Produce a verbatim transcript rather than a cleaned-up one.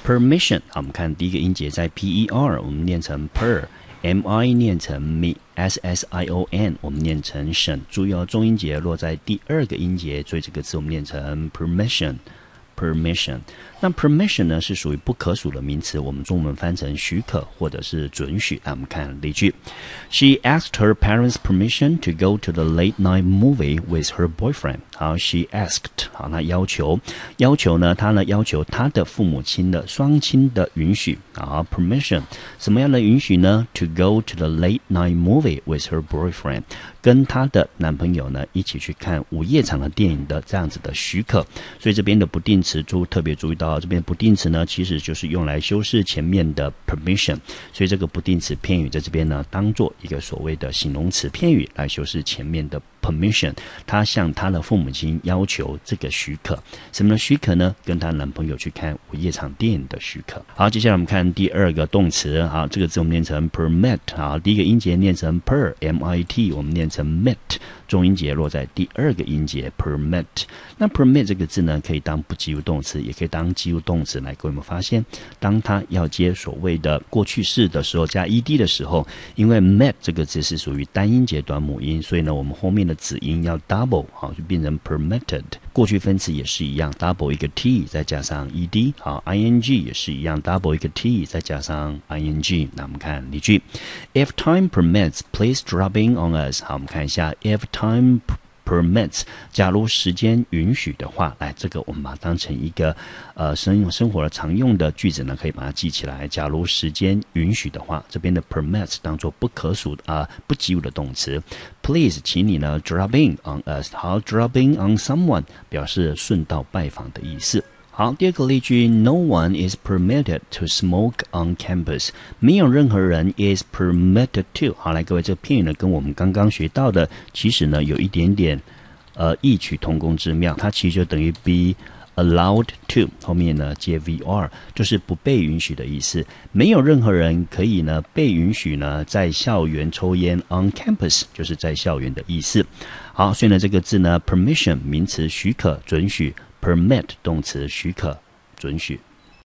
permission， 好，我们看第一个音节在 P E R， 我们念成 per，M I 念成 me，S S I O N 我们念成 tion， 注意哦，重音节落在第二个音节，所以这个字我们念成 permission。permission， 那 permission 呢是属于不可数的名词，我们中文翻成许可或者是准许。啊，我们看例句 ：She asked her parents' permission to go to the late night movie with her boyfriend。好 ，she asked， 好，那要求，要求呢，她呢要求她的父母亲的双亲的允许。好 ，permission， 什么样的允许呢 ？To go to the late night movie with her boyfriend， 跟她的男朋友呢一起去看午夜场的电影的这样子的许可。所以这边的不定词注特别注意到，这边不定词呢其实就是用来修饰前面的 permission， 所以这个不定词片语在这边呢当做一个所谓的形容词片语来修饰前面的 permission， 她向她的父母亲要求这个许可，什么的许可呢？跟她男朋友去看午夜场电影的许可。好，接下来我们看第二个动词，好，这个字我们念成 permit， 好，第一个音节念成 per M I T， 我们念成 mit， 重音节落在第二个音节 permit。那 permit 这个字呢，可以当不及物动词，也可以当及物动词。来，各位有没有发现，当它要接所谓的过去式的时候，加 ed 的时候，因为 met 这个字是属于单音节短母音，所以呢，我们后面的子音要 double， 好，就变成 permitted。过去分词也是一样 ，double 一个 t 再加上 ed， 好 ，ing 也是一样 ，double 一个 t 再加上 ing。那我们看例句 ：If time permits, please drop in on us。好，我们看一下 ，if time permits， 假如时间允许的话，来，这个我们把它当成一个呃生生活的常用的句子呢，可以把它记起来。假如时间允许的话，这边的 permits 当做不可数啊、呃、不及物的动词。Please， 请你呢 drop in on us， 好 ，drop in on someone 表示顺道拜访的意思。好，第二个例句 ，No one is permitted to smoke on campus。没有任何人 is permitted to。好，来各位，这个片语呢，跟我们刚刚学到的，其实呢有一点点呃异曲同工之妙。它其实就等于 be allowed to， 后面呢接 vr， 就是不被允许的意思。没有任何人可以呢被允许呢在校园抽烟 on campus， 就是在校园的意思。好，所以呢这个字呢 permission 名词许可准许。permit 动词许可准许。